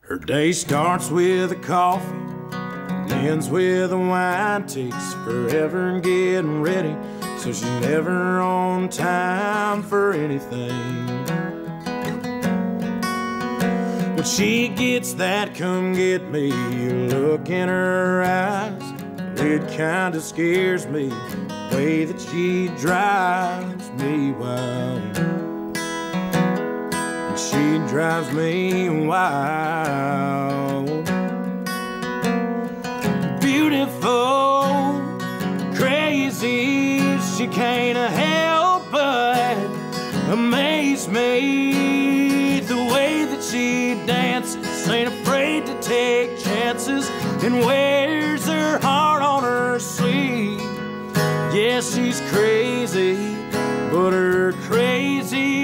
Her day starts with a coffee and ends with a wine. Takes forever getting ready, so she's never on time for anything. When she gets that come get me look in her eyes, it kinda scares me the way that she drives me wild. She drives me wild. Beautiful, crazy, she can't help but amaze me. The way that she dances, ain't afraid to take chances, and wears her heart on her sleeve. Yeah, she's crazy, but her crazy